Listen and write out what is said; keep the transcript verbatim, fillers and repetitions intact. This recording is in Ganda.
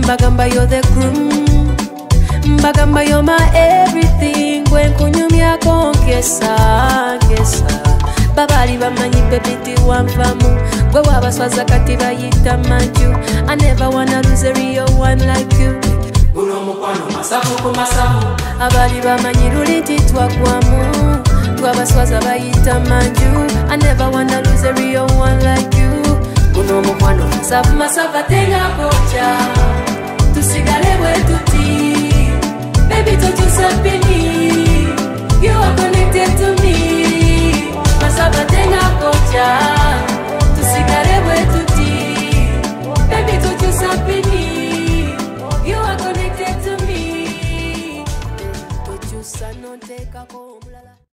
Bagamba you're the crew. Bagamba you're my everything. Gwen kunyumyako nkesa nkesa. Babali bamanyi bebiti wanvamu. Gwe wabaswaza kati bayita manju. I never wanna lose a real one like you. Guno mukwano masafu ku masafu. Abali bamanyi luliti twagwamu. Twabaswaza bayita manju. I never wanna lose a real one like you. Guno mukwano masafu masafu atenga kocha. Tusigale bwe tuti. Baby don't you sapini. You are connected to me. Masafu atenga kocha. Tusigale bwe tuti. Baby don't you sapini. You are connected to me. Don't you sa non te kako.